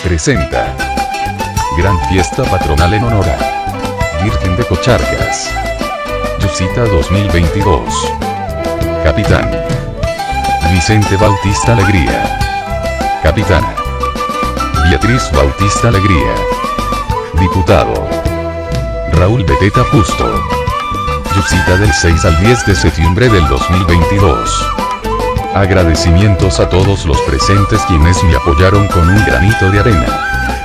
presenta Gran Fiesta Patronal en honor a Virgen de Cocharcas. Yusita 2022. Capitán Vicente Bautista Alegría. Capitana Beatriz Bautista Alegría. Diputado Raúl Beteta Justo. Yusita del 6 al 10 de septiembre del 2022. Agradecimientos a todos los presentes quienes me apoyaron con un granito de arena.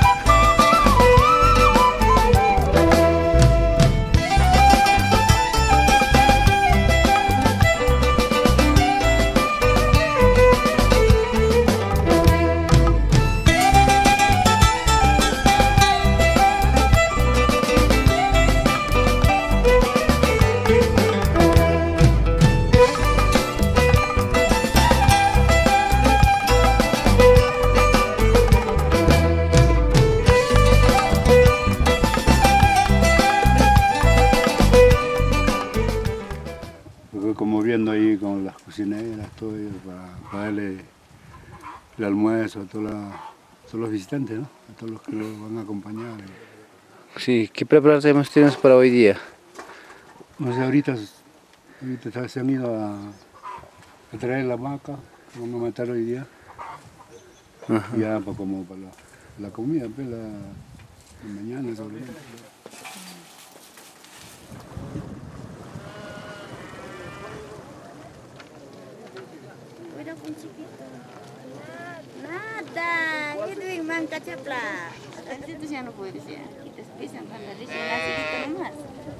Como viendo ahí con las cocineras, todo ello, para darle el almuerzo a todos los visitantes, ¿no? A todos los que lo van a acompañar. Sí, ¿qué preparaciones tienes para hoy día? No sé, ahorita se han ido a traer la vaca, que vamos a matar hoy día. Ajá. Ya como para la comida, pues, la mañana sobre todo. Nada, itu yang mangka ceplak. Nanti itu yang boleh sih. Kita spesial kan dari sini nasi kita lemas.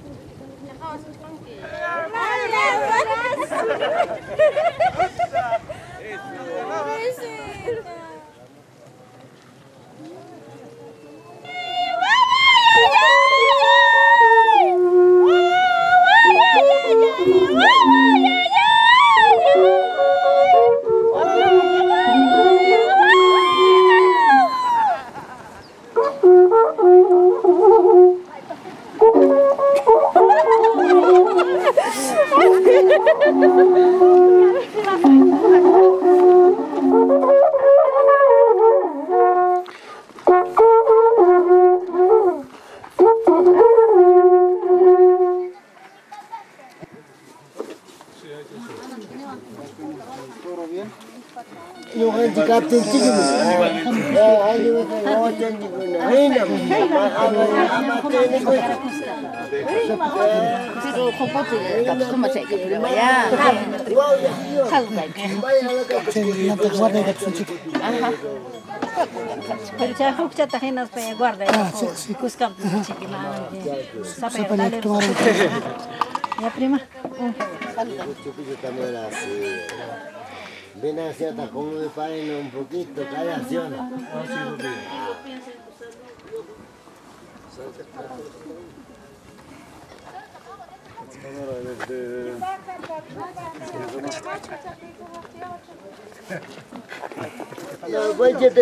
Ya, prima. Ven hacia hasta como me paren un poquito, cada acción. No, voy a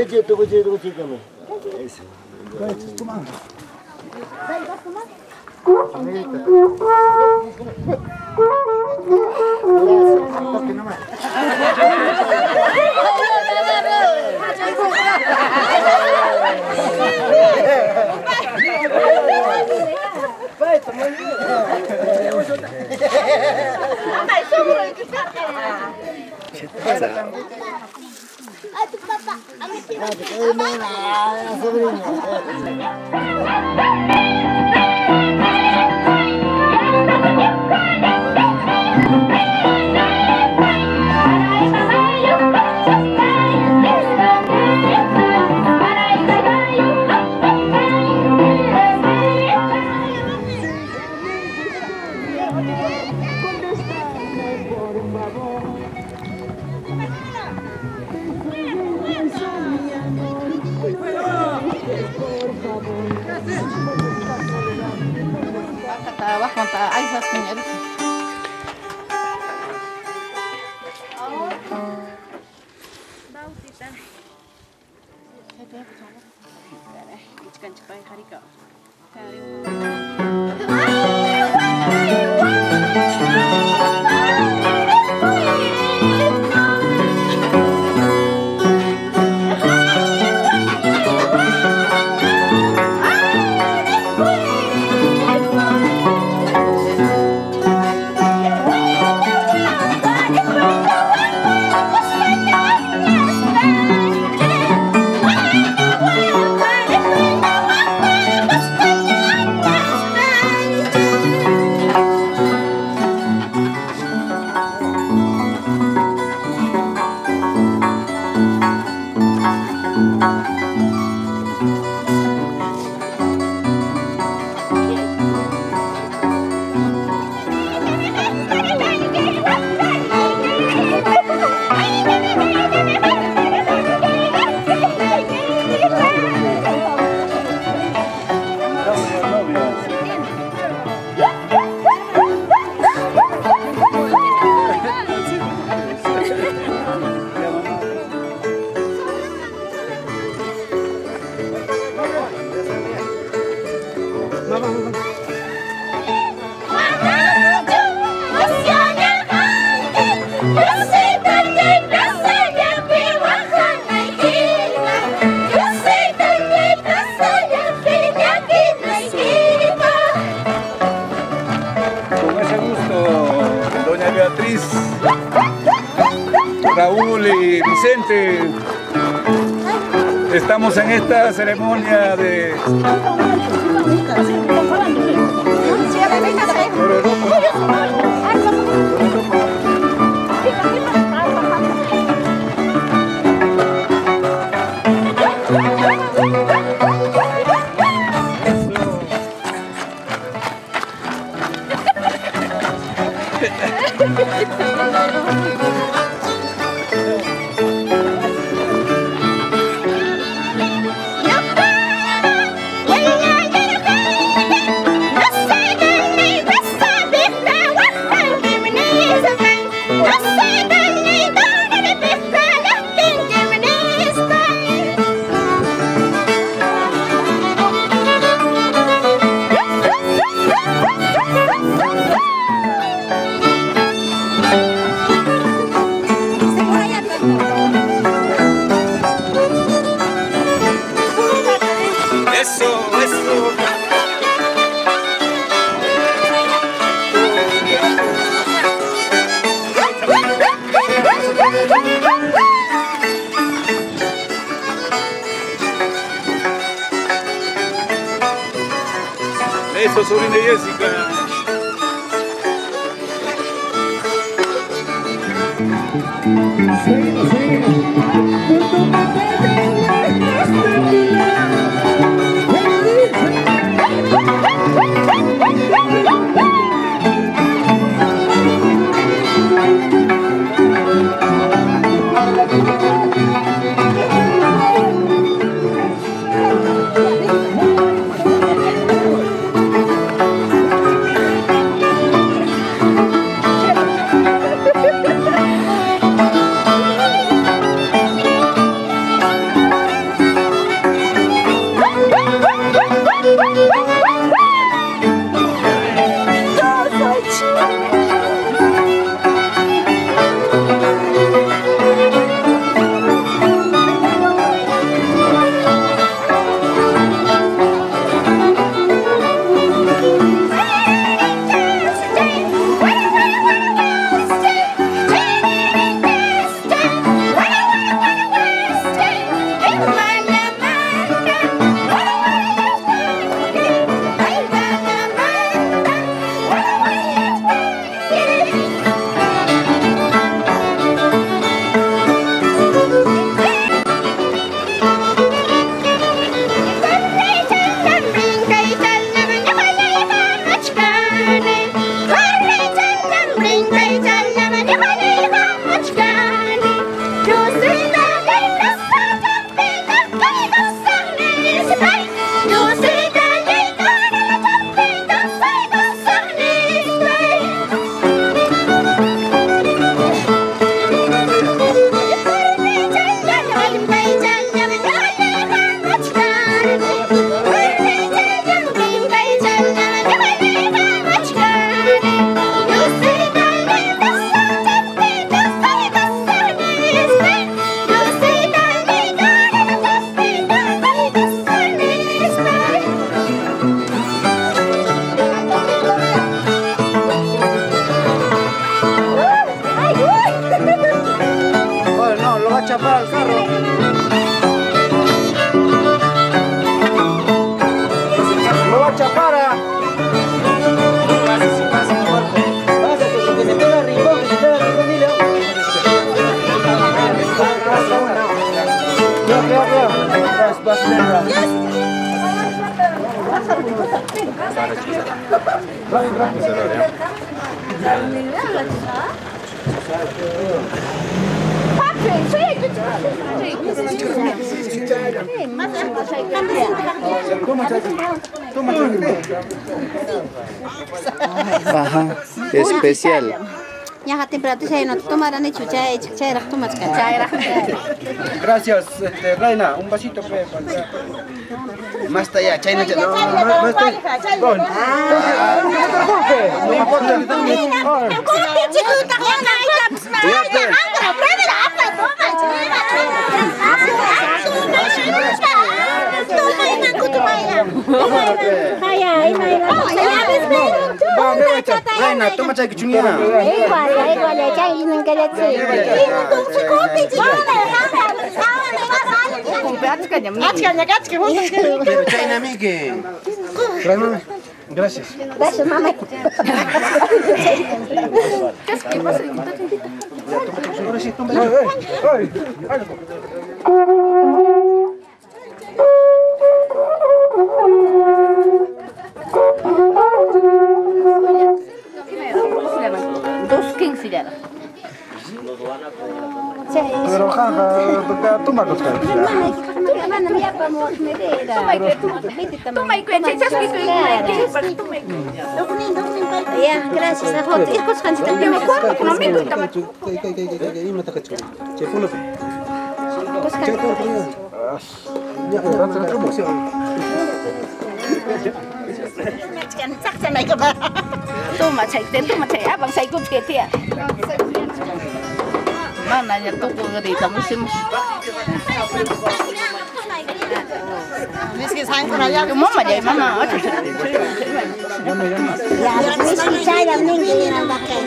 gente, estamos en esta ceremonia de... Eso, sobrina Jessica. Ajá, especial. Ya temperatura saya no tomarán hecho chai tomas chai. Gracias, Reina, un vasito pe. Más allá, chai no. No estoy. No importa. Reina, toma chay kuchungiana. Igual, chay isnang kalatsi. Pero chay nami que. Gracias. Gracias, mamá. Dos 15 ya. Pero toma los caras. Ya, gracias. Toma chay, abang say ko tiya. Mana ya to ko gari ta musim. Miski sang ko ya. Mama jay mama. Ya, miski chay ram ning ni na bakay.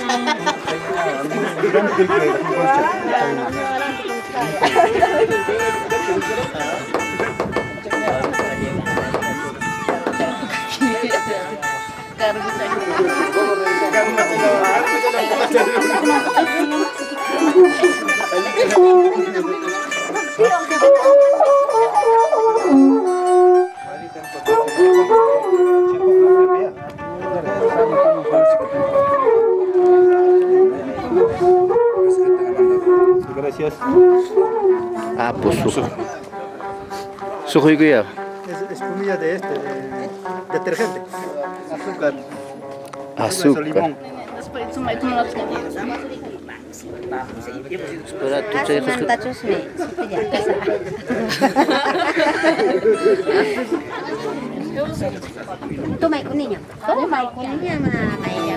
Gracias. Ah, pues sujo ya. Es comida de detergente. Azúcar. Azúcar. Limón. Espera, tú chay Tumay ko ninyo. Tumay ko ninyo mga kaibigan.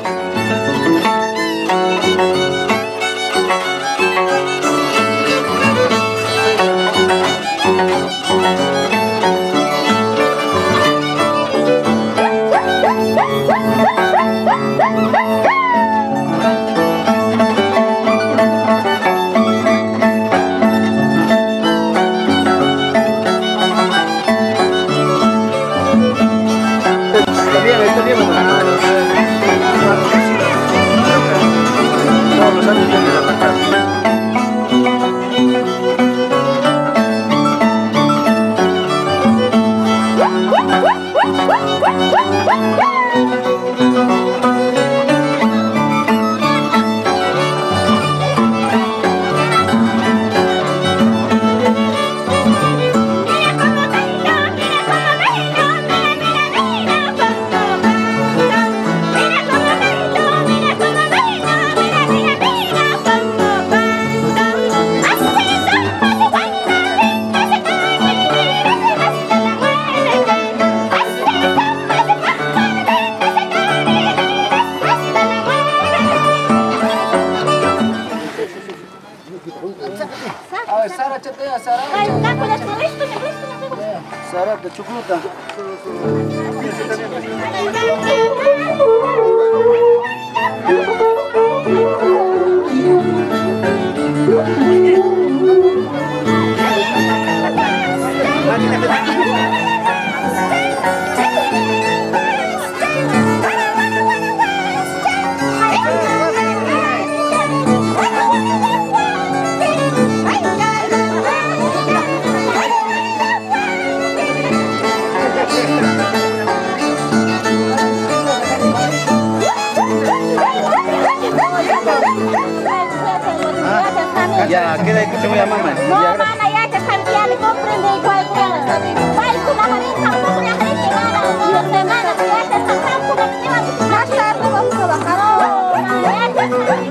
Está bien, mamá. Todos los años vienen a la casa. Sara chatea, Sara. Sara de chucruta. Ya, queda ahí que te voy a mamá. No, mana, ya te cambié, me comprende igual que Vai con la jarita, con la jarita, mana. Y los semanas, ya te sacan con la jarita. Más tarde vamos a trabajar. Ya te sacan.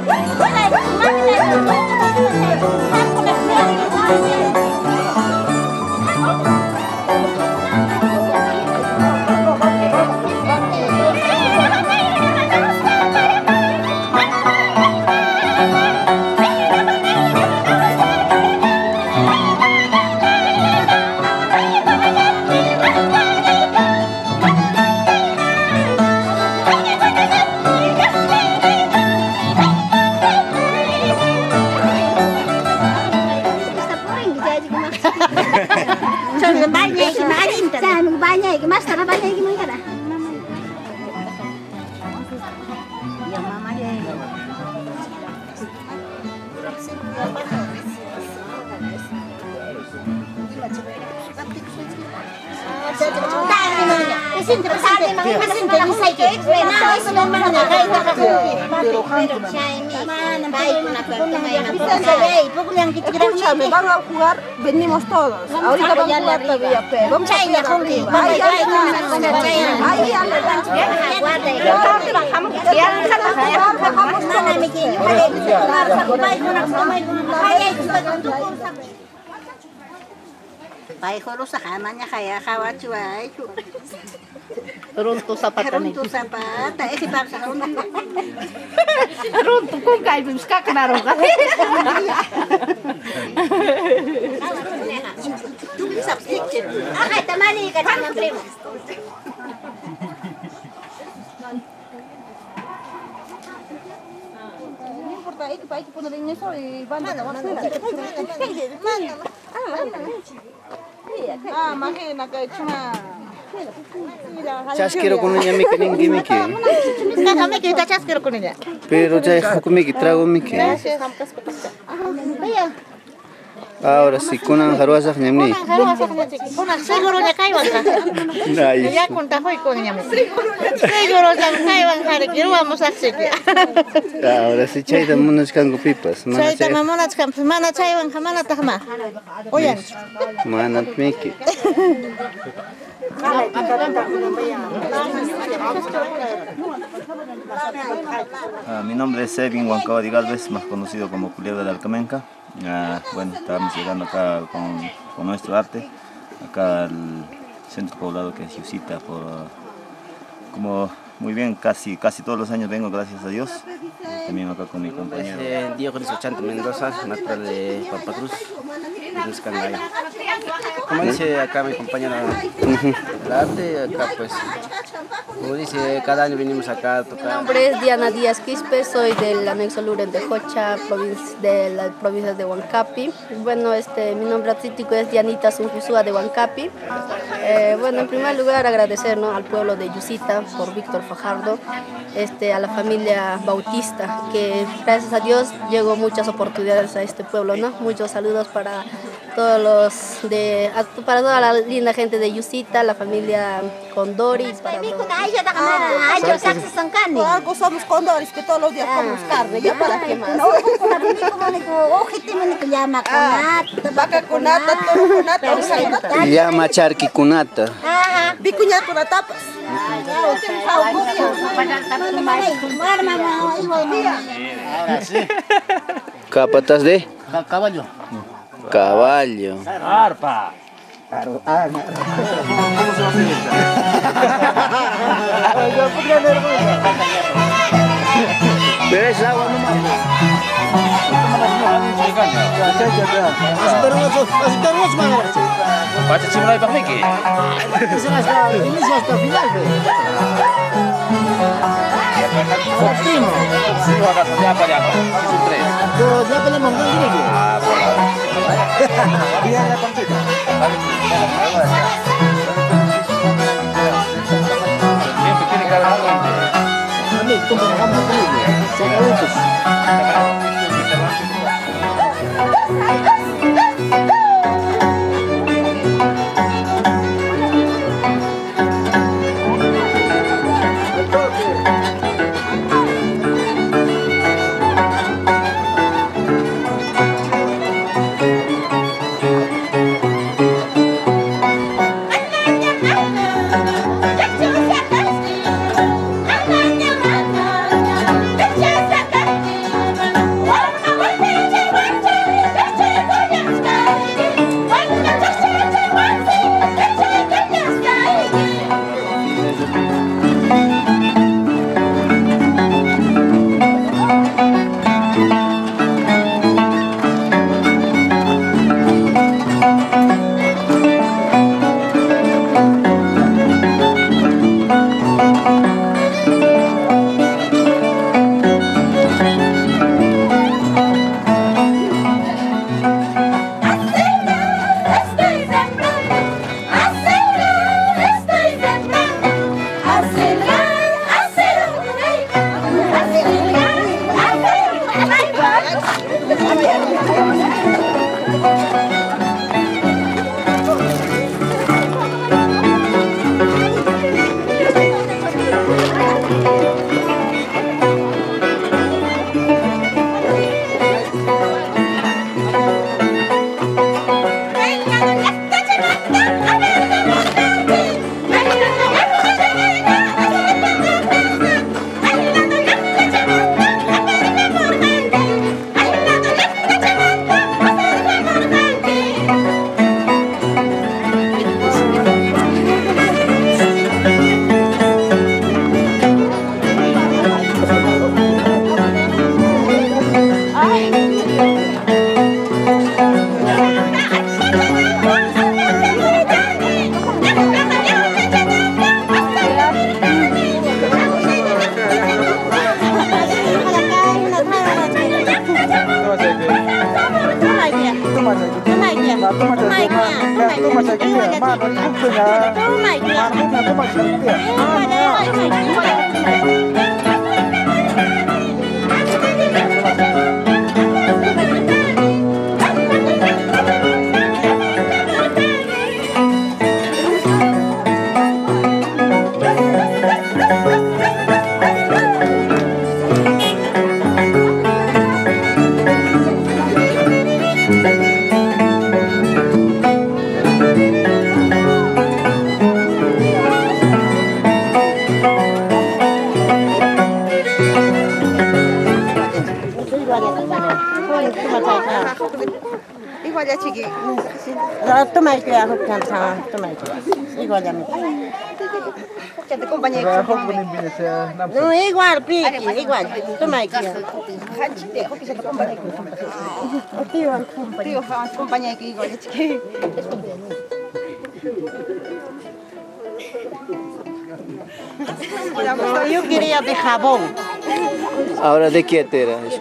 Bye. banyak, mas tanah banyak gimana kan? Ya mama dia. Escúchame, van a jugar, venimos todos. Ahorita van a jugar todavía, pero vamos a jugar contigo. Baik kalau sahamanya kayak khawatir cuy. Runtuh sapatan itu. Runtuh sapat, tak isi paksa runtuh. Runtuh kung kayo bim ska kanaro ka. Tu bisa sedikit. Akay tamani ka sama primo. No importa, hay que ponerle en eso y van a imagina que he hecho una... Chasquero con ella Miki ningi Miki. Kami kita chasquero con ella. Pero ya es Miki trago Miki. Ahora sí, kunan haruasa nyamni. Kunan seguro nya kai wang. Nice. Ya kunta hoy con nya. Seguro nya kai wang hari kiru vamos a hacer. Ahora sí chaita monas kango pipas. Chaita mamona skam mana chai wang mana tahma. Oyan. Mana Miki. Mi nombre es Evin Huancabadi Galvez, más conocido como Culebra de Alcamenca. Bueno, estábamos llegando acá con nuestro arte, acá al centro poblado que es Yusita, como muy bien, casi todos los años vengo, gracias a Dios. También acá con mi compañero. Diego Crisochante Mendoza, natural de Pampa Cruz, Escandaya. Como dice acá mi compañera el arte, acá pues, como dice, cada año venimos acá a tocar. Mi nombre es Diana Díaz Quispe, soy del anexo Luren de Jocha, de la provincia de Huancapi. Bueno, mi nombre artístico es Dianita Sunjusúa de Huancapi. Bueno, en primer lugar agradecer, ¿no?, al pueblo de Yusita por Víctor Fajardo, a la familia Bautista, que gracias a Dios llegó muchas oportunidades a este pueblo, ¿no? Muchos saludos para para toda la linda gente de Yusita, la familia Condoris, para todos. Algo somos Condoris, que todos los días comemos carne, ¿ya para qué más? Vaca kunata, toro kunata, Llama charqui kunata. Vicuña kunatapas. Capatas de Caballo. caballo. Arpa. Pero es agua nomás. Baca simulai Pak Miki. Ini hasta final. Optimo. Semua akan siapa dia? Season 3. Pero ya tenemos un gini. Dia ada komputer. Dia bikin kalau ini. Kami tunggu kamu dulu. Saya utus. Igual ya chiqui. Toma el que hago toma el que. Igual ya me. Que te compañero. No, igual, piqui, igual. Toma el que. Que se te compañero. Tío, compañero que igual ya chiqui. Yo quería de jabón. Ahora de qué te era eso.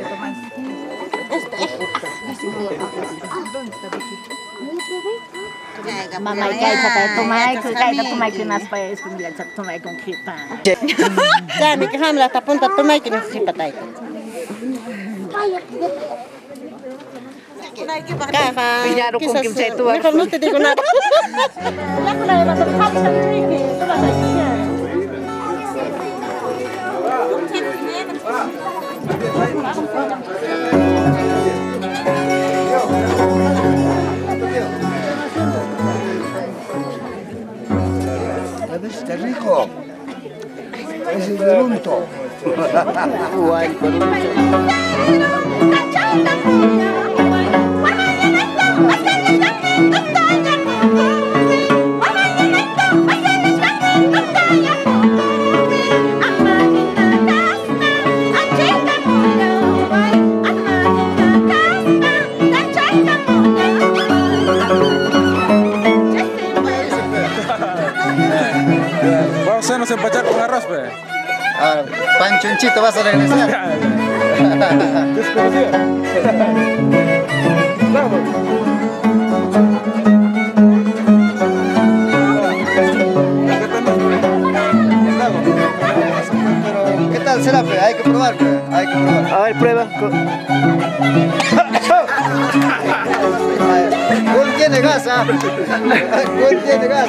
Mamá y caita tomai que nas para esconder tomai con cripa. Ya me quejamos la tapunta tomai que necesita tai. Cuidado con quien se tú. Mejor no te digo nada. Está rico. Es el grunto. Guay, Vamos a nos empachar con arroz, pues. Panchonchito, vas a regresar. Desconocido. ¿Qué tal será, pe? Hay que probar, pe. Hay que probar. A ver, prueba. Gol tiene gas, ¿ah? Gol tiene gas,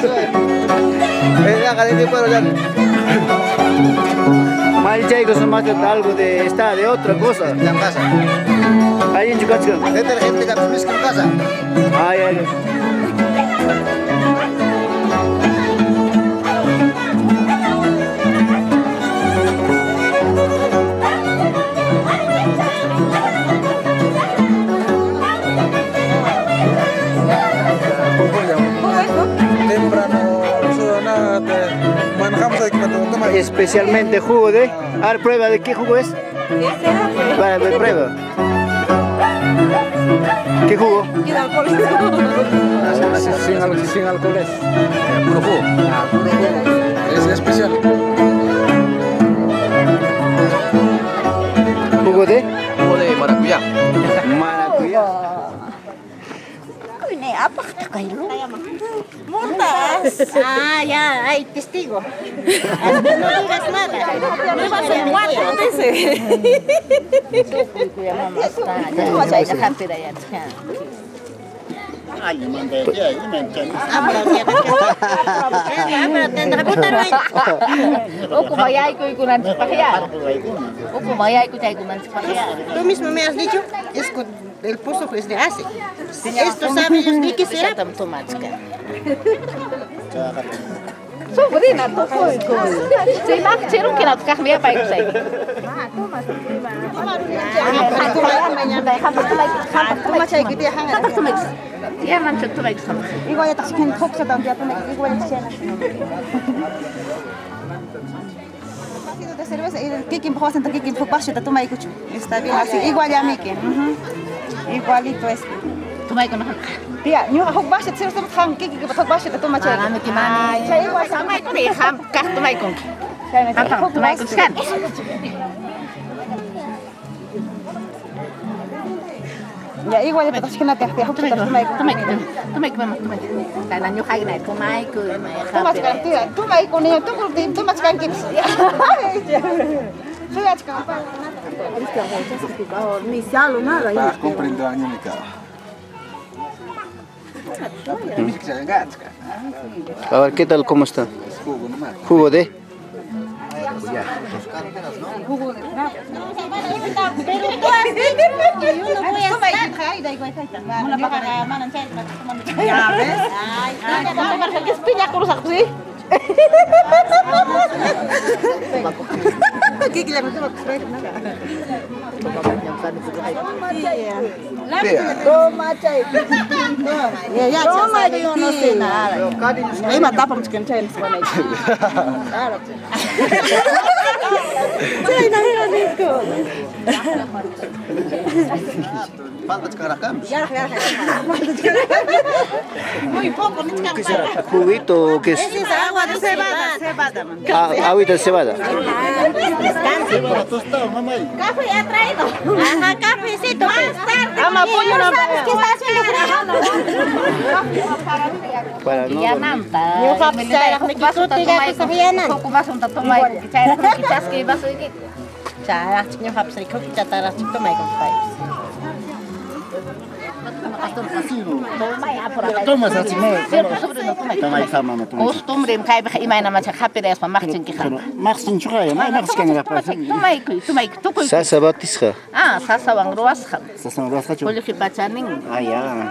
Mal chicos son más de algo de esta de otra cosa. En casa. Ahí en Chucacho. Detergente que absorbes en casa. Ay, ay. Especialmente jugo de... A ver, prueba de qué jugo es. Vale, prueba. ¿Qué jugo? Sin alcohol. Sin alcohol es. Puro jugo. Es especial. ¿Jugo de? Jugo de maracuyá. Maracuyá. Multas. Ah, ya, hay testigo. No digas nada. No vas a muerto, dice. Ay, me mandé ya, y me entiendes. Tú mismo me has dicho, es con el pozo que es de hace. Esto sabe, ellos vi que será. Sobrina, tú fue. Se imaginaron que la cambia para que igual ya te hacen coxa también, igual ya de cerveza y el kiki empujó a sentar kiki empujó paso te toma y cucho. Está bien así, igual ya Miki. Igualito es. toma y con tía, yo hago bache, te siento tan kiki que pasó bache te toma chay. Ah, Miki mami. Chay igual sama y con el ham, cas toma y con. Toma y con scan. Ya igual ya que no te hace justo Tomai karena nyukai naik tomai ku Tomas cartilla, toma con niño, tomas cartilla. Soy a chica. Ni salo nada. Para comprender año ni cada. A ver, ¿qué tal? ¿Cómo está? Jugo de... Jugo de crab. Pero tú has dicho que yo no voy a estar. Ya ves. Ay, ¿qué espina cruzas así? ¿Qué quieres? Toma, chay. Toma, yo no sé nada. Ahí matamos que no chay. Claro. Chay, no era rico. Falta caracam. Muy poco, no te cansas. ¿Juguito qué es? Esa es agua de cebada. Agüita de cebada. Café ha traído. Ajá, cafecito. Más tarde. Ama pollo no sabes qué está haciendo. Para no. ya nampa Yo hapsa me quito tiga que sabianan. Poco más un tomai que chai que chasque vaso que Cara, yo hapsa que chatara chito mai con pai. Toma esa chimera. tomai sama toma. costumbre kai be imaina ma chapere es pa marchin ki khan Maxin chukaya, mai maxin la pasa. tomai tu Sasa batisja. sasa wangruas khan Sasa rasa chu. poli khipachaning Ah ya.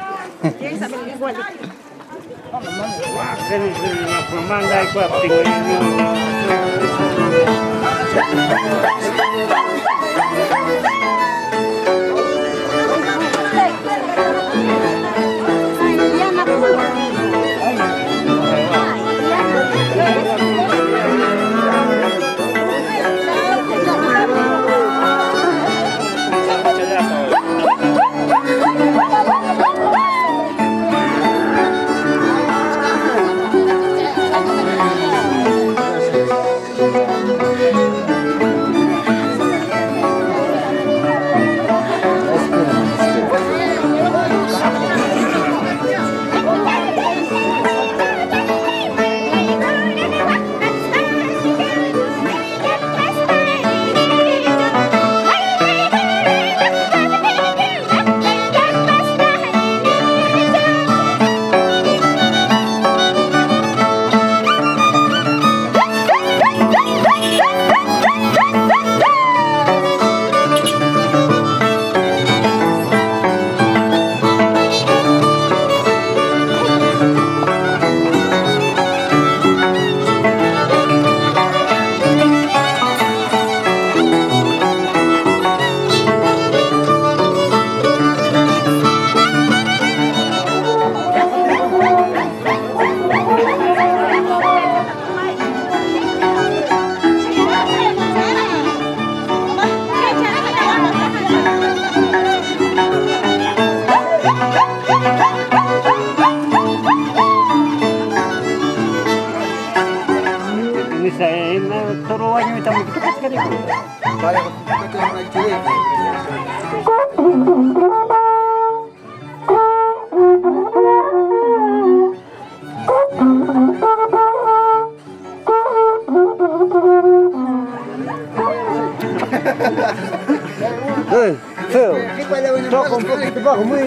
Feo. Toca un poquito bajo, muy...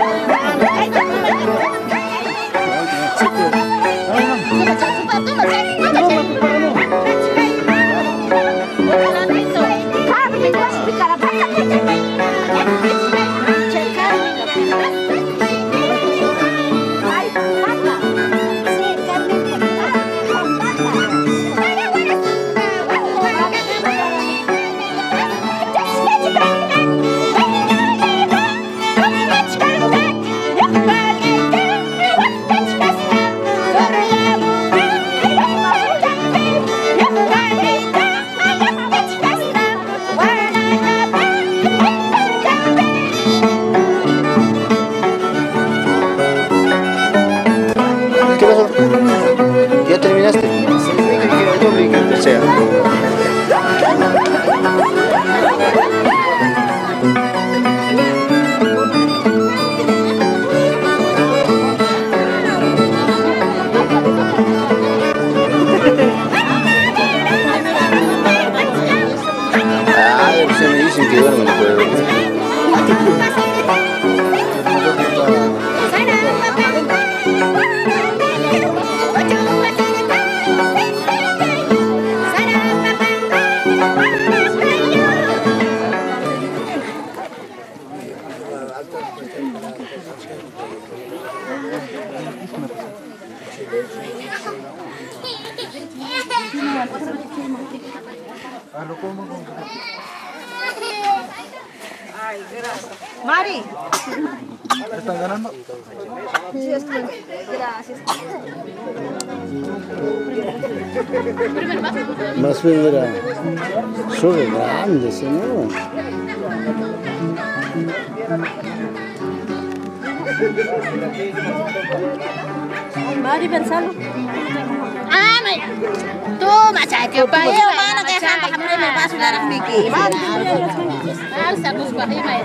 Toma, en el tercero. Se me dicen que duermen el juego. Mari. ¿Están ganando? Sí, estoy. Gracias. Más bien era sobre grande, señor. Mari, pensalo. Ah, mira. Tú, macha, que pa' allá, mano, que dejan para que me paso la Miki. Alza tus pajimas.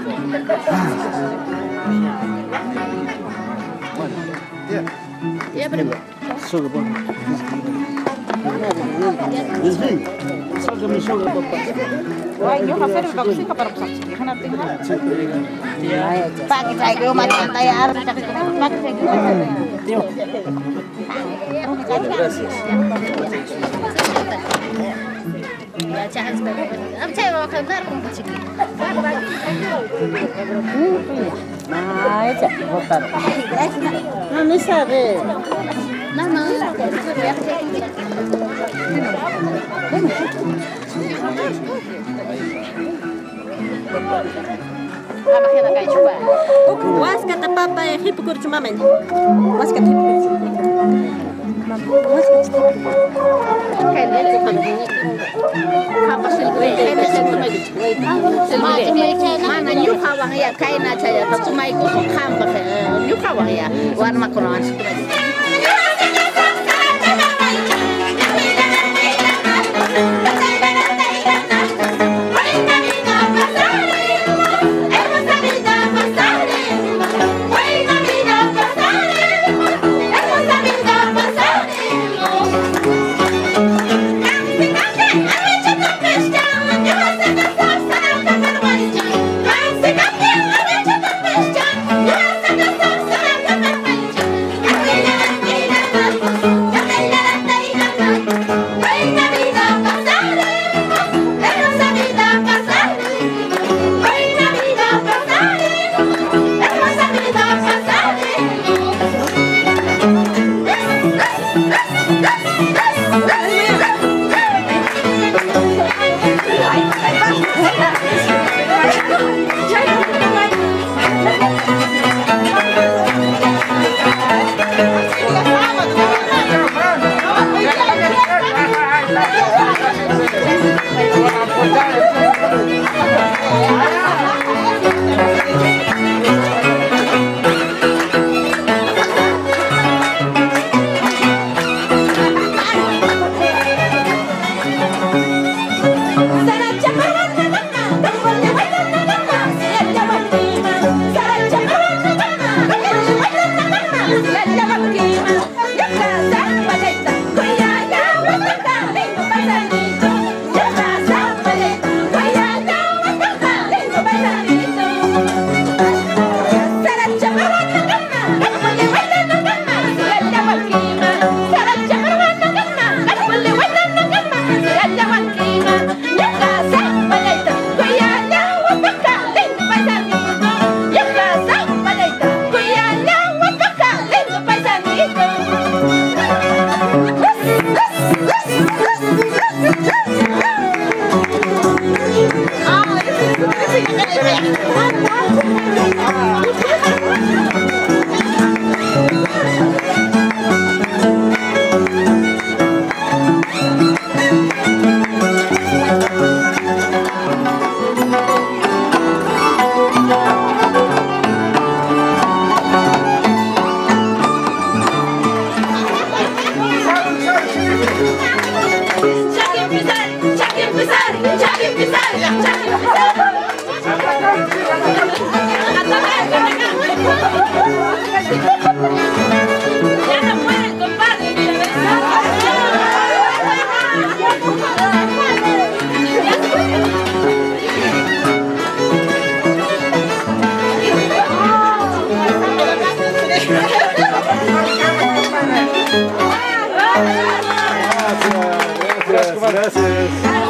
Ya, pero Solo por. Desvin. Sácame soga, papá. ay, yo hacer el cosita para pasar. Déjame tinggal. Pak saya macam tayar, pak Gracias. ya jangan sebagai apa saya mau kenal pun kecil. Nah, esa, botar. No, no sabe. Mama, apa kita kayak coba? Was kata papa hip kurcumamen. Was kata hip. Apa sih gue? Kayak satu lagi. Mana nyuka wang ya kayak naca ya. Tapi cuma ikut kampak nyuka wang ya. Warna konon. Gracias, gracias.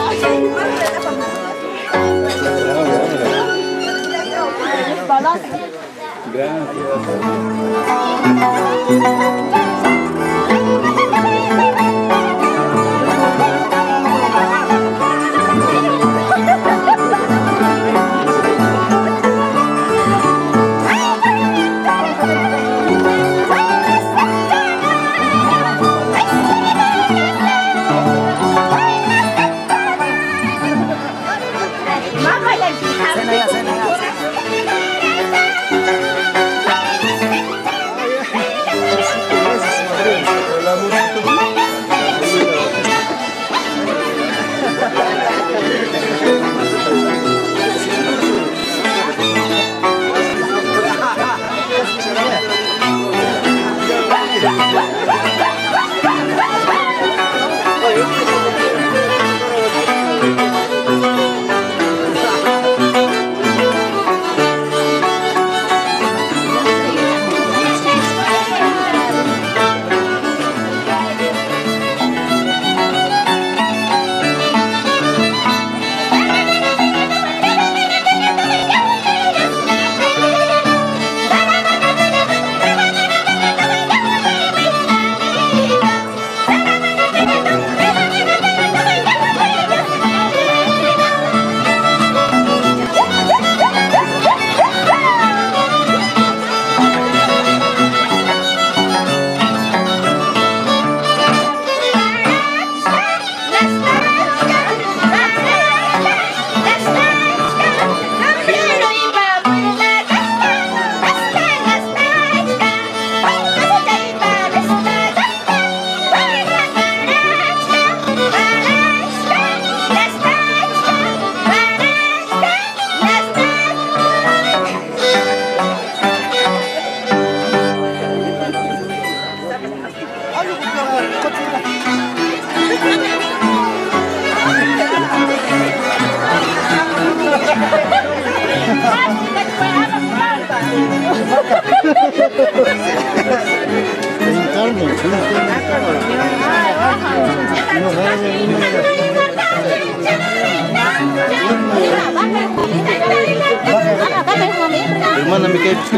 Hermana, me quedé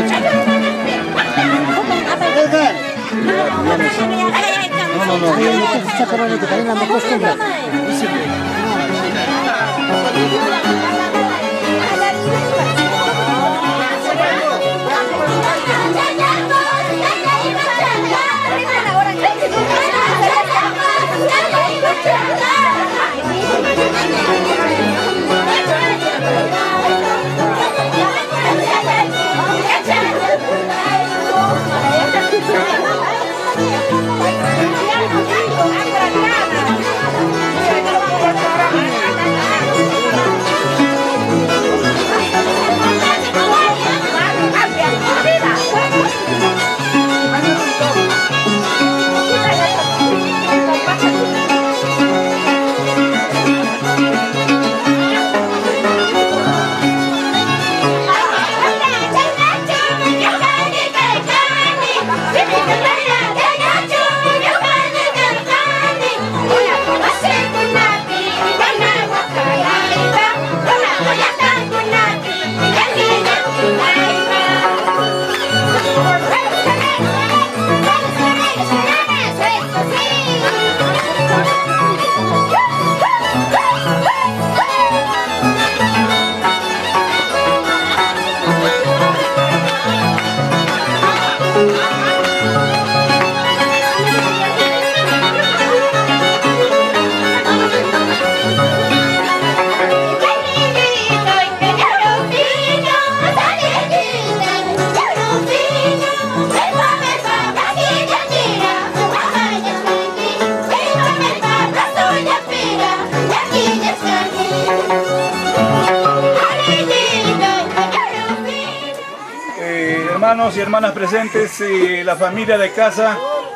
hermanos y hermanas presentes y la familia de casa,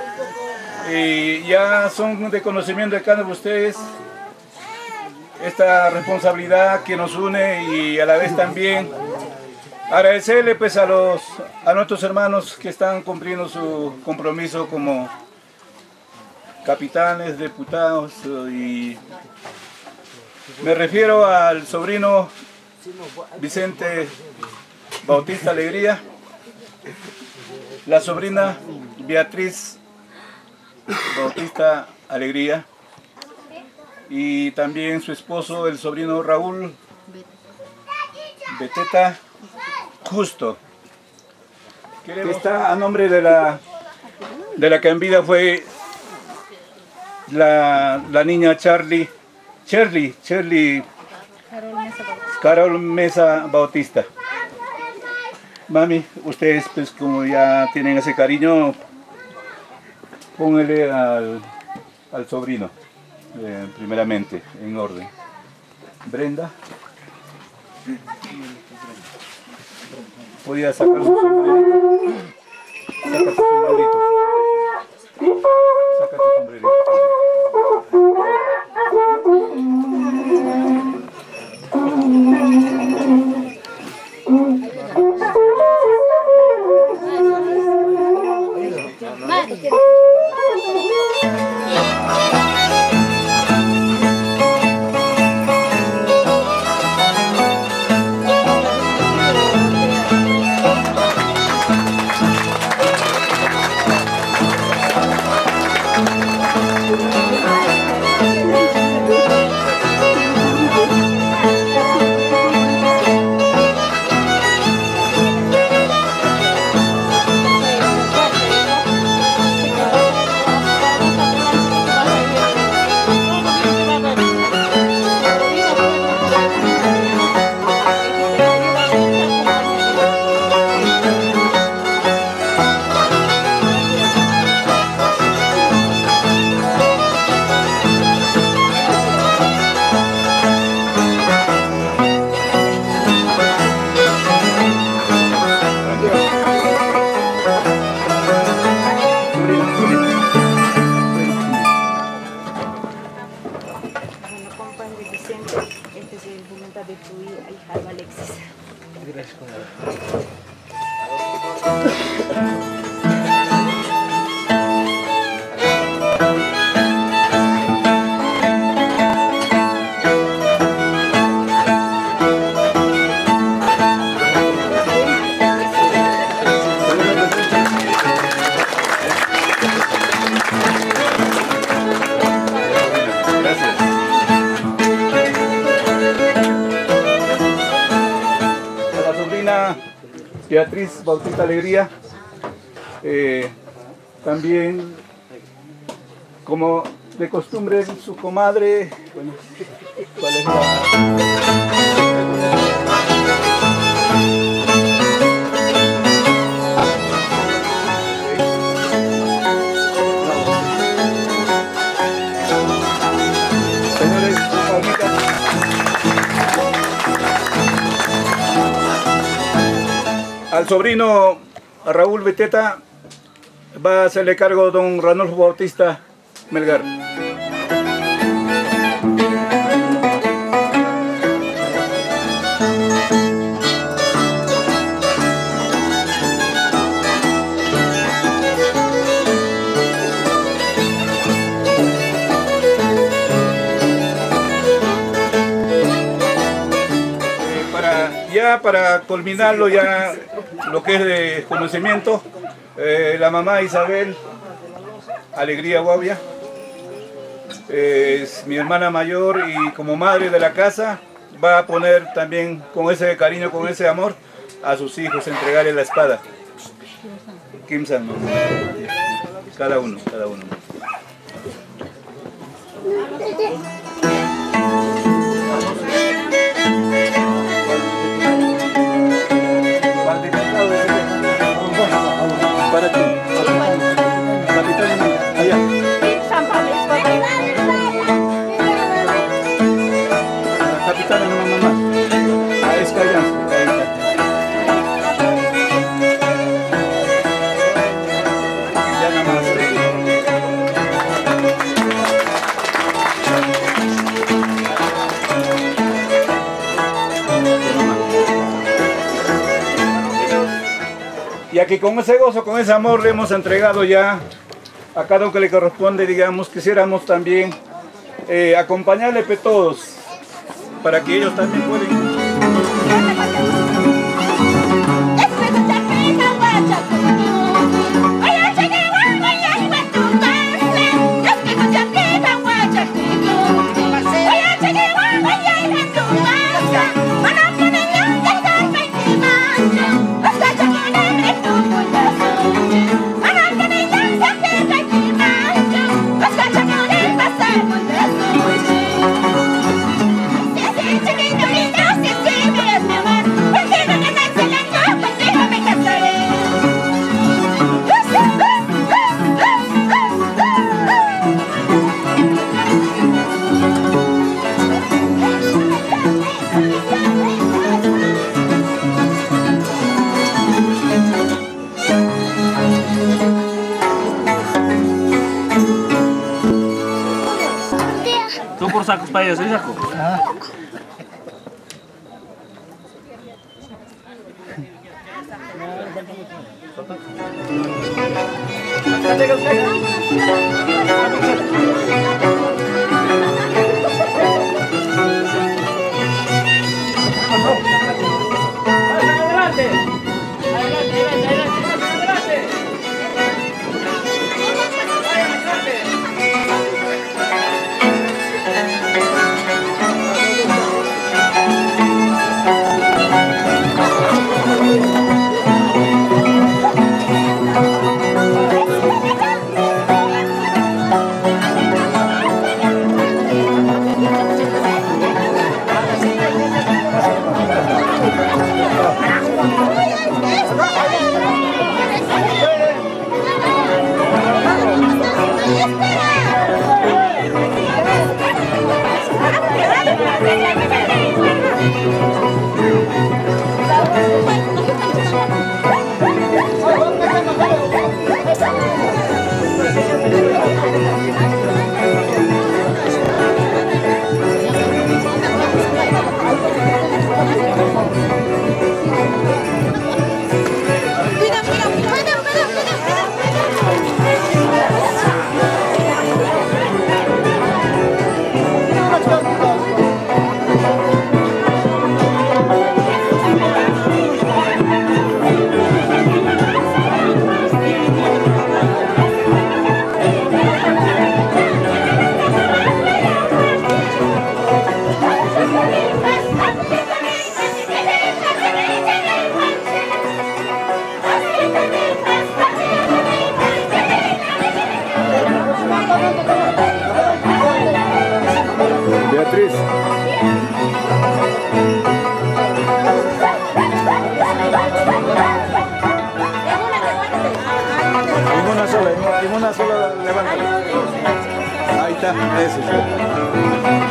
ya son de conocimiento de cada uno de ustedes esta responsabilidad que nos une y a la vez también agradecerle pues a nuestros hermanos que están cumpliendo su compromiso como capitanes, diputados y me refiero al sobrino Vicente Bautista Alegría, la sobrina Beatriz Bautista Alegría y también su esposo, el sobrino Raúl Beteta Justo, que está a nombre de la que en vida fue la niña Shirley Carol Mesa Bautista. Mami, ustedes pues como ya tienen ese cariño, póngale al sobrino, primeramente, en orden. Brenda. Podía sacar su sombrerito. Saca tu sombrerito. Saca tu sombrerito. Beatriz Bautista Alegría, también como de costumbre su comadre, bueno, ¿cuál es al sobrino Raúl Beteta va a hacerle cargo don Ranulfo Bautista Melgar. Para culminarlo ya lo que es de conocimiento, la mamá Isabel Alegría Guavia es mi hermana mayor y como madre de la casa va a poner también con ese cariño, con ese amor a sus hijos, entregarle la espada. Kim San, cada uno. Para ti. Capitán, allá. Capitán, mamá. Ahí está ya. Ya nada más. Y aquí con ese gozo, con ese amor le hemos entregado ya a cada uno que le corresponde, digamos, quisiéramos también acompañarle a todos, para que ellos también puedan... ¿Tú por sacos para ellos, saco? Beatriz. En una sola levántala. Ahí está, eso sí.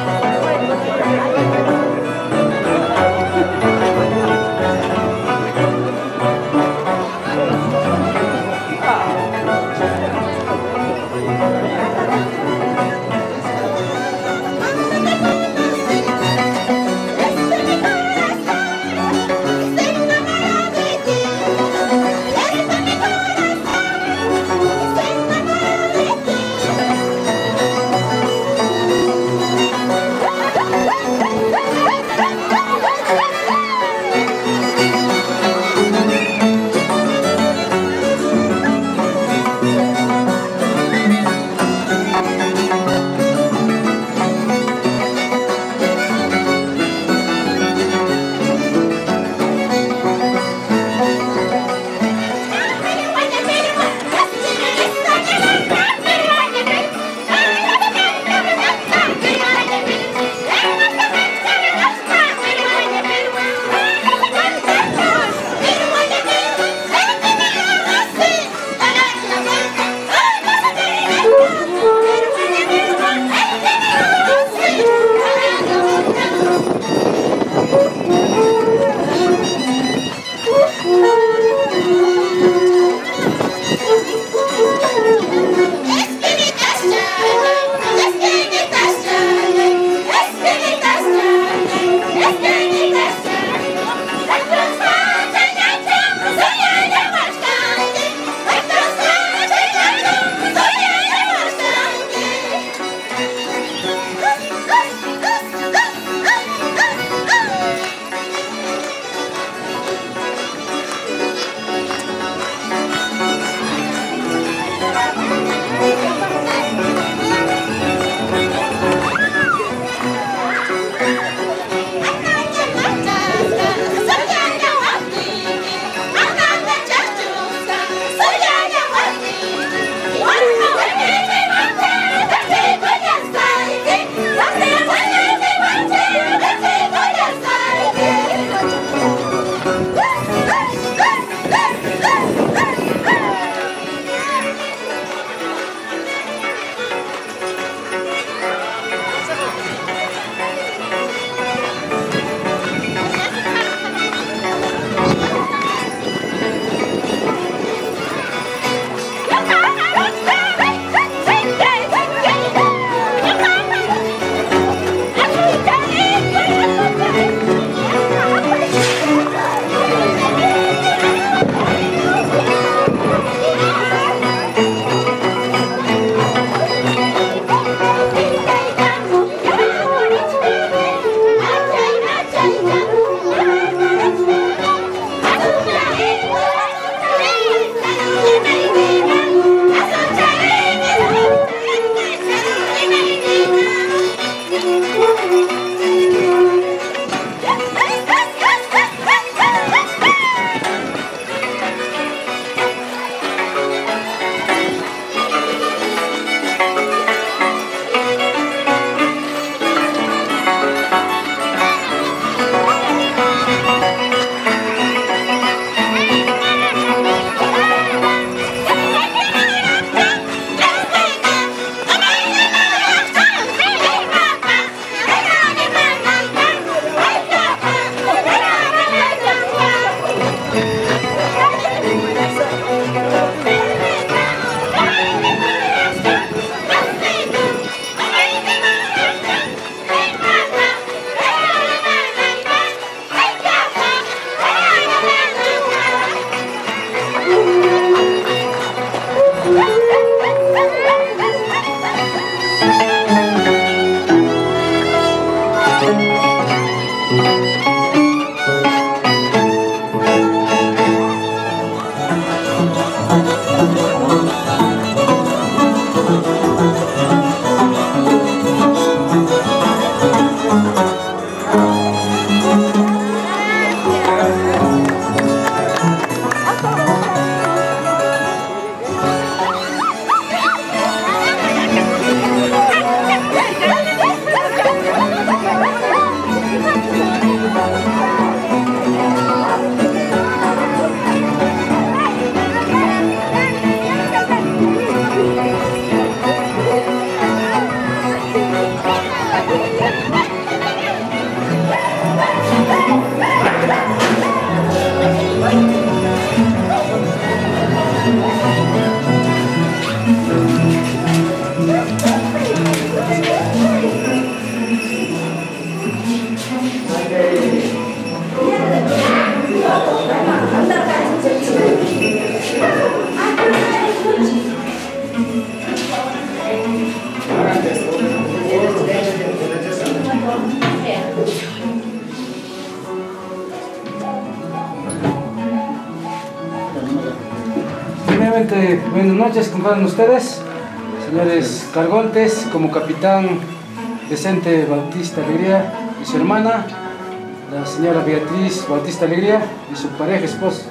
Buenas noches con ustedes, señores cargontes, como capitán Vicente Bautista Alegría y su hermana, la señora Beatriz Bautista Alegría y su pareja, esposo,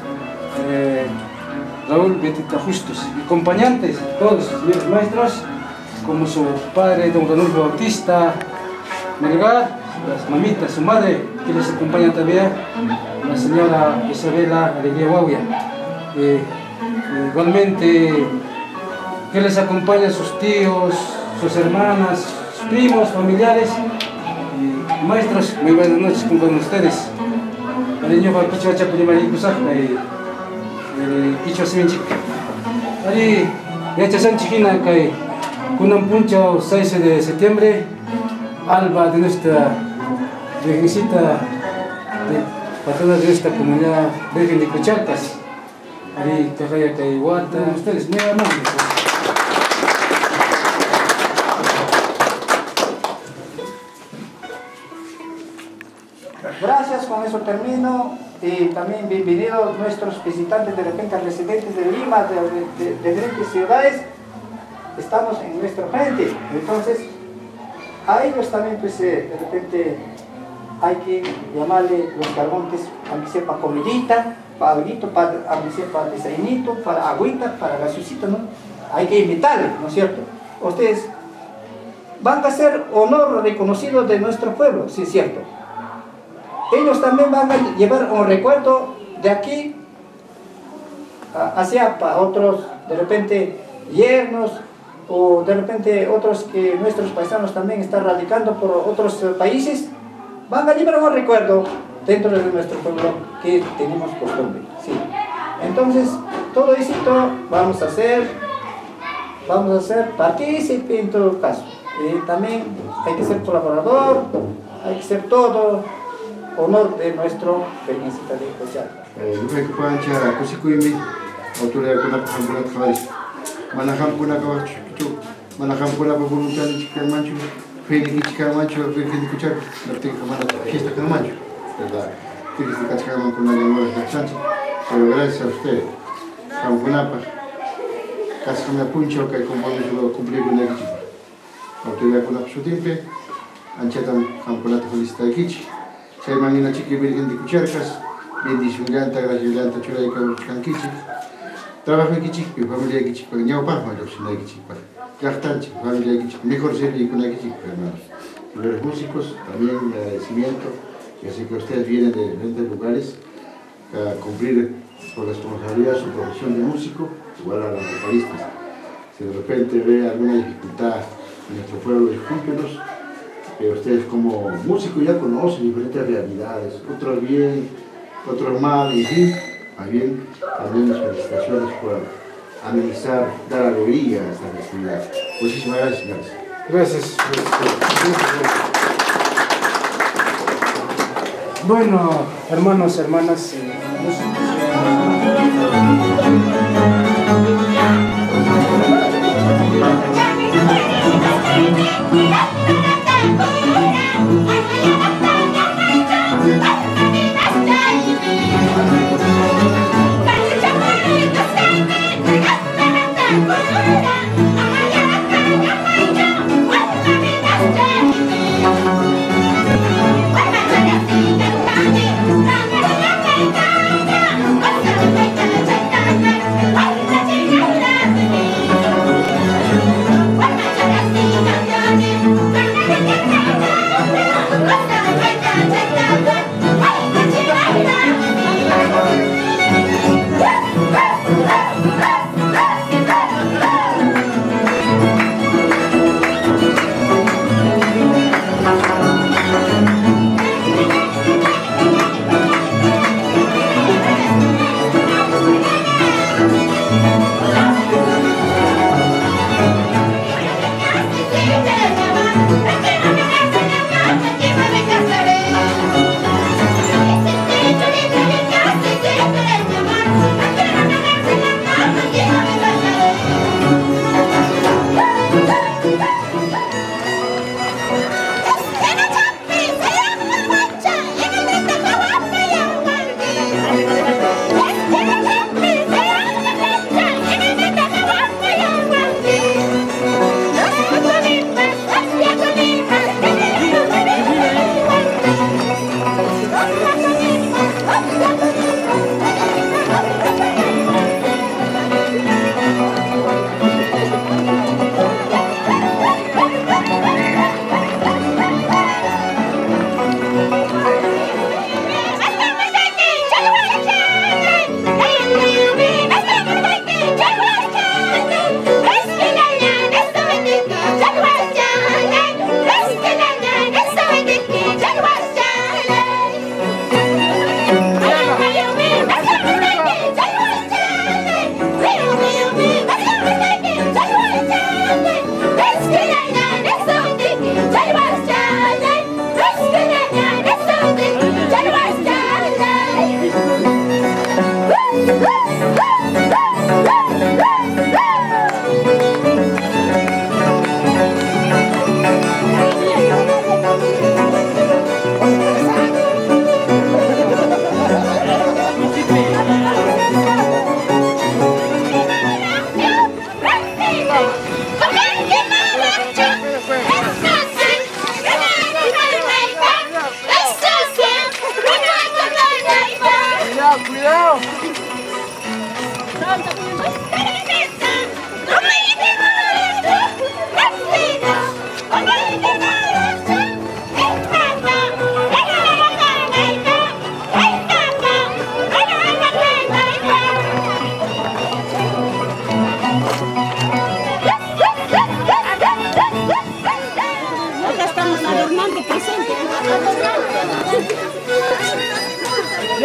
Raúl Betita Justos, y acompañantes, todos los señores maestros, como su padre, don Ranulfo Bautista Melgar, las mamitas, su madre, que les acompaña también, la señora Isabela Alegría Guauya. Igualmente, que les acompañan sus tíos, sus hermanas, sus primos, familiares y maestros. Muy buenas noches con ustedes. Ariño para Picho Chapulima y Kusakta y Picho Seminchik. Ari, ya San Chiquina, que Kunam Puncho, 6 de septiembre, alba de nuestra virgencita, patrona de nuestra comunidad Virgen de Cocharcas. Ari, Cajaya, Caihuata, ustedes muy amables. Gracias, con eso termino. Y también bienvenidos nuestros visitantes, de repente residentes de Lima, de diferentes ciudades. Estamos en nuestro frente, entonces a ellos también pues de repente hay que llamarle los cargontes, aunque sea para comidita, para alguito, aunque sea para desayunito, para agüita, para gaseosito, ¿no? Hay que invitarle, ¿no es cierto? Ustedes van a ser honor reconocido de nuestro pueblo, sí es cierto. Ellos también van a llevar un recuerdo de aquí hacia para otros, de repente, yernos, o de repente otros que nuestros paisanos también están radicando por otros países, van a llevar un recuerdo dentro de nuestro pueblo que tenemos costumbre. ¿Sí? Entonces, todo esto vamos a hacer partícipe en todo caso. También hay que ser colaborador, hay que ser todo honor de nuestro Virgencita de Cocharcas. Manajam puna kawachu, manajam puna voluntad chicar mancho, Félix chicar mancho, Virgen de Cocharcas, la tengo que fiesta con mancho, ¿verdad? Félix de Cocharcas con la llamada de Sancho, pero gracias a usted, Campunapa, casi que me apuncho que compongo cumplir con el equipo. Autoridad con la Psutimpe, Anchetam Campunata Felicita de Kichi, se imagina chiqui Virgen de Cocharcas, bendición llanta, gracias llanta, chula de Cabucanquichi. Trabajo en Kichik, familia Kichik, pero no pasa más los en Kichik, Yachtanchi, familia Kichik, mejor servir con Kichik, hermanos. Los músicos, también mi agradecimiento, y así que ustedes vienen de diferentes lugares a cumplir con responsabilidad su profesión de músico, igual a los vocalistas. Si de repente ve alguna dificultad en nuestro pueblo, discúlpenos, pero ustedes como músicos ya conocen diferentes realidades, otros bien, otros mal, en fin. Más bien, también las felicitaciones por amenizar, dar alegría a esta festividad. Muchísimas gracias, señores. Gracias. Bueno, hermanos, hermanas,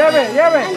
Ya ve.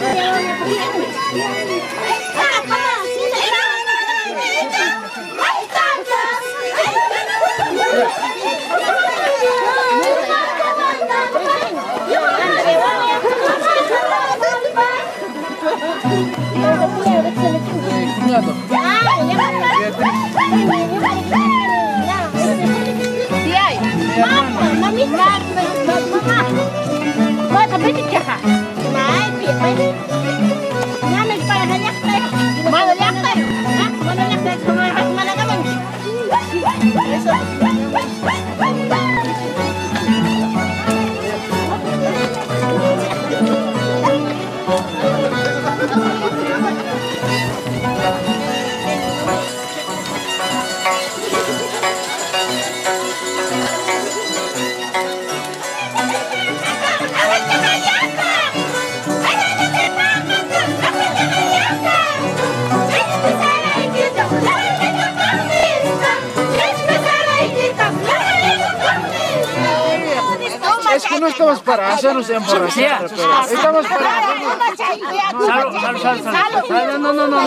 Es que no estamos para hacernos emborrachar, estamos para... Salud. No.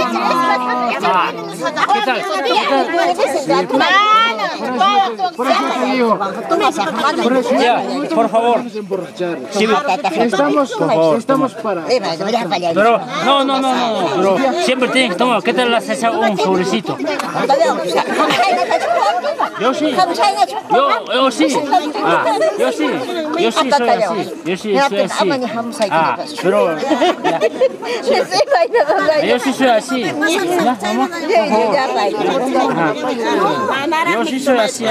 ¿Qué tal? Por eso te digo. Por favor. Estamos para... Pero, no. Pero siempre tienen que tomar. ¿Qué tal haces un sobrecito? Yo sí. Yo sí soy así. Pero... Yo sí soy así. Yo sí soy así.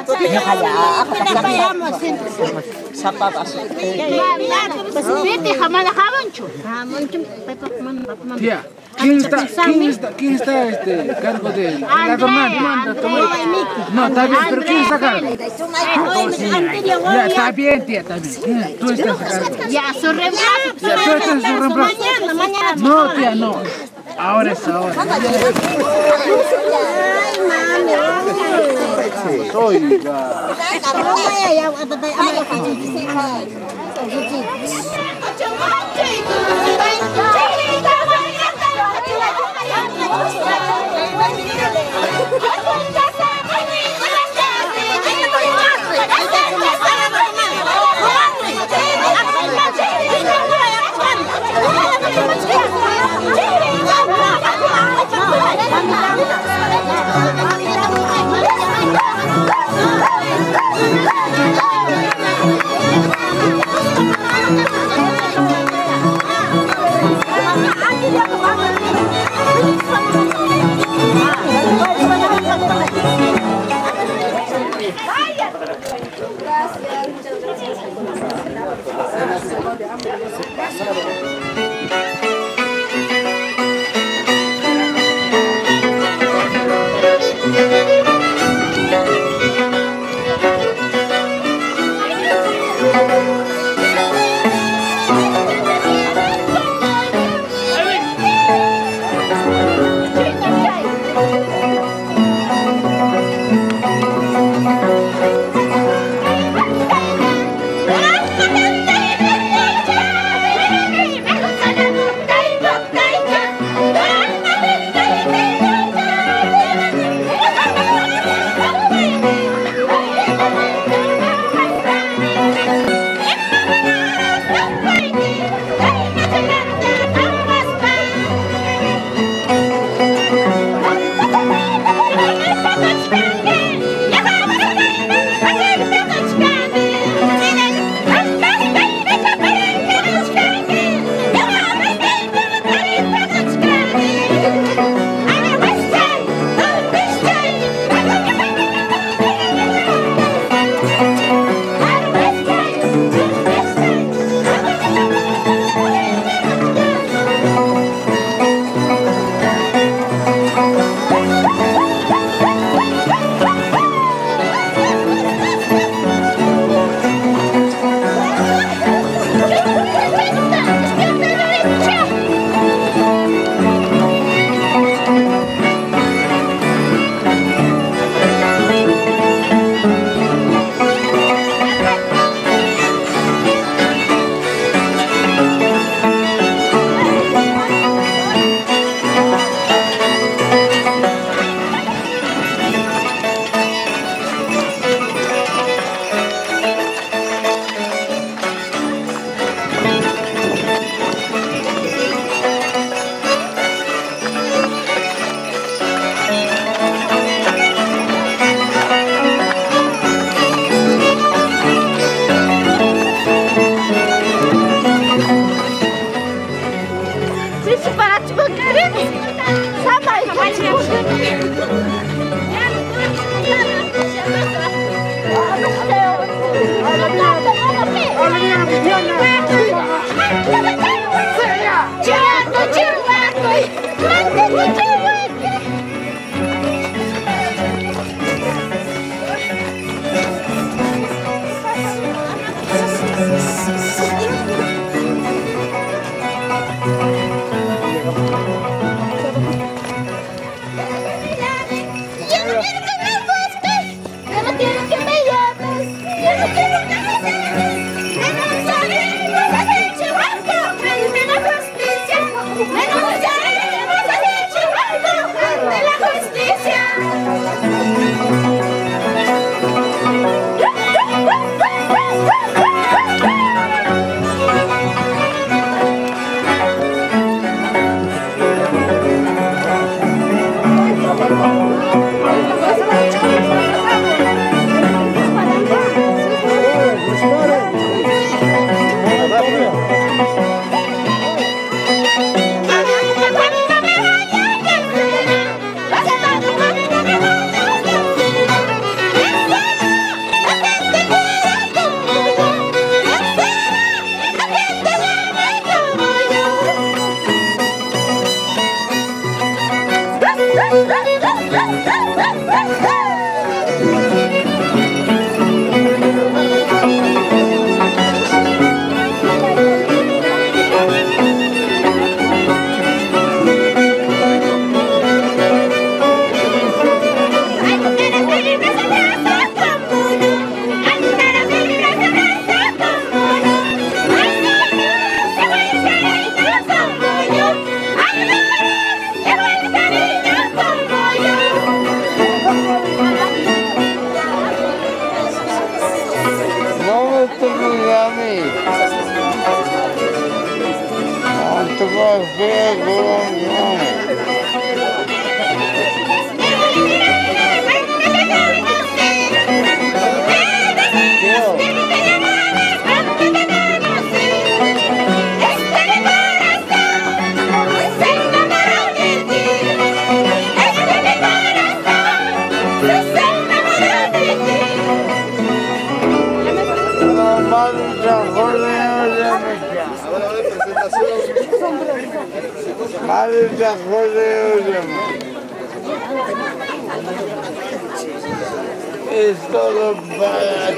Tía, ¿quién está cargo de la tormenta? No, está bien, pero ¿quién está a cargo? Ya, está bien, tía, está bien. Tú estás a cargo. Ya, su reemplazo. Ya, tú estás en su reemplazo. Mañana. No, tía, no. Ahora es ahora. Oiga. Es todo para...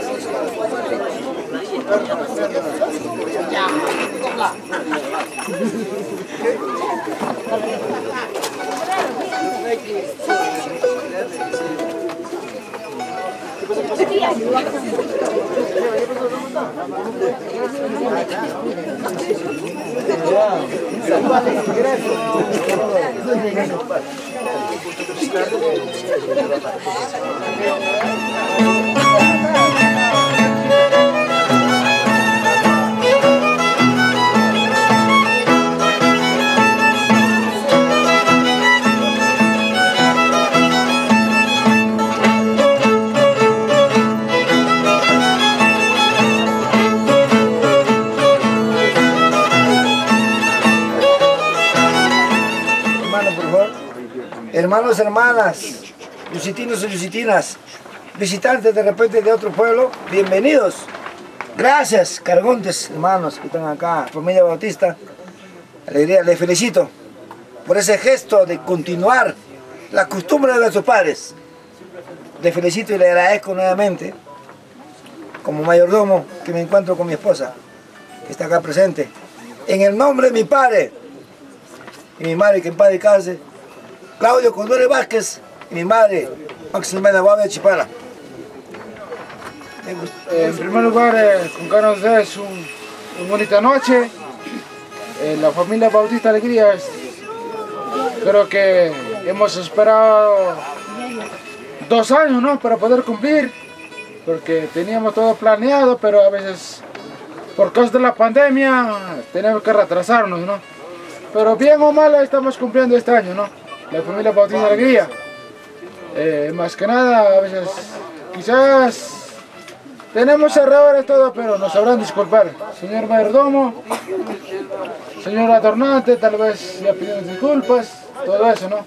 Hermanos, hermanas, lusitinos y lusitinas, visitantes de repente de otro pueblo, bienvenidos. Gracias, cargontes, hermanos que están acá, familia bautista. Alegría, les felicito por ese gesto de continuar la costumbre de nuestros padres. Les felicito y le agradezco nuevamente, como mayordomo, que me encuentro con mi esposa, que está acá presente. En el nombre de mi padre y mi madre, que en paz descanse, Claudio Condore Vázquez, y mi madre, Maximiliana Guavia Chipala. En primer lugar, con ganas de ustedes una bonita noche. La familia Bautista Alegrías, creo que hemos esperado 2 años, ¿no?, para poder cumplir, porque teníamos todo planeado, pero a veces por causa de la pandemia tenemos que retrasarnos, ¿no? Pero bien o mal estamos cumpliendo este año, ¿no? La familia Bautista Alegría. Más que nada, a veces quizás tenemos errores todo, pero nos sabrán disculpar. Señor mayordomo, señor adornante, tal vez ya pedimos disculpas, todo eso, ¿no?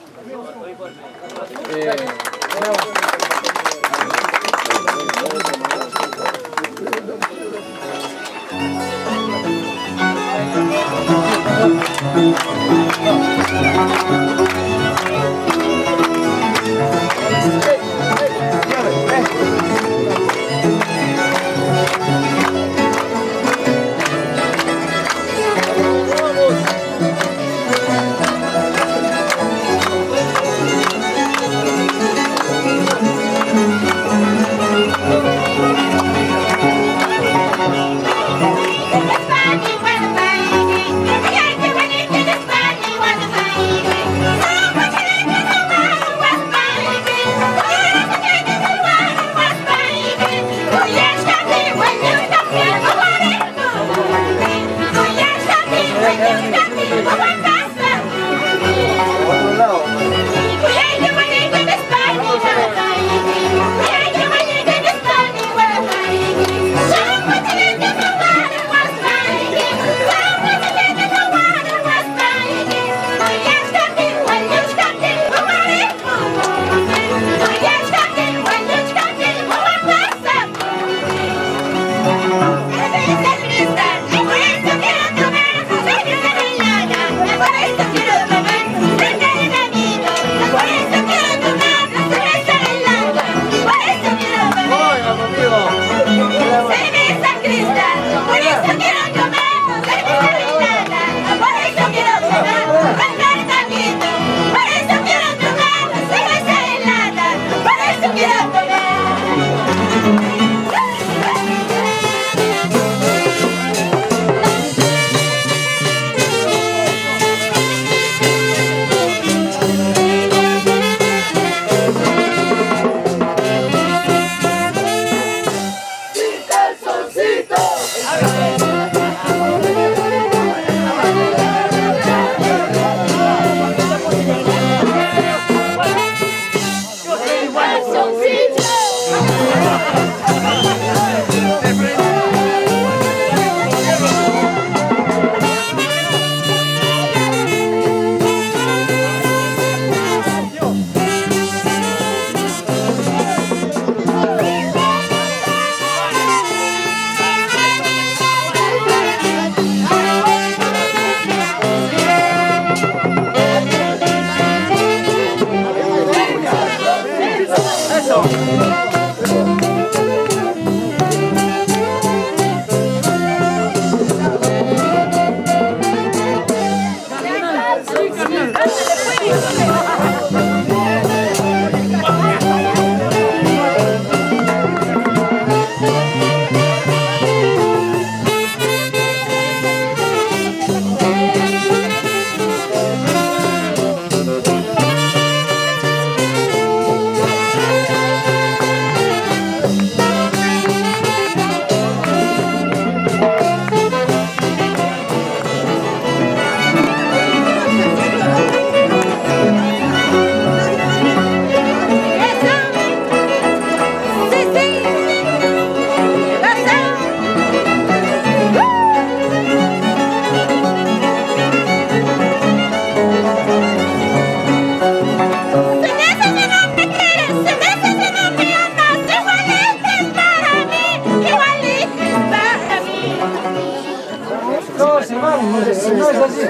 Todos se van, no es así.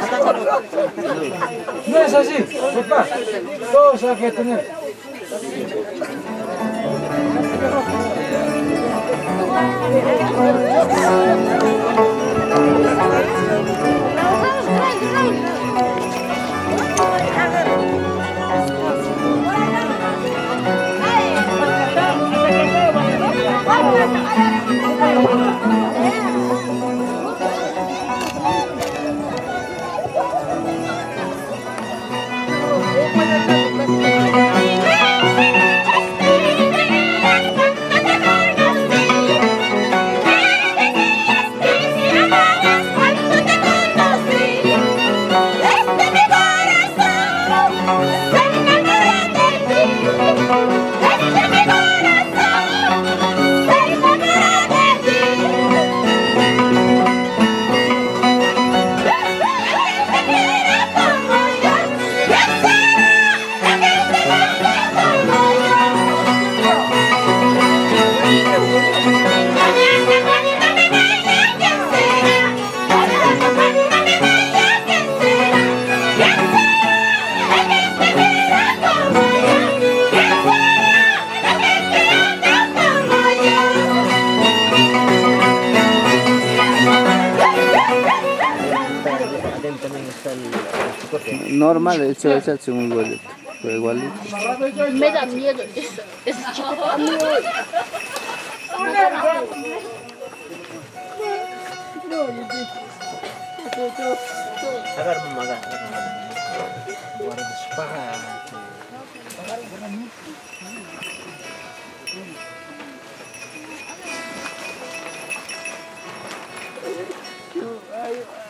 No es así, papá. Todos hay que tener. Normal, hecho muy igualito. Fue igualito. Me da miedo ese chico. Agar mamaga. Ayo.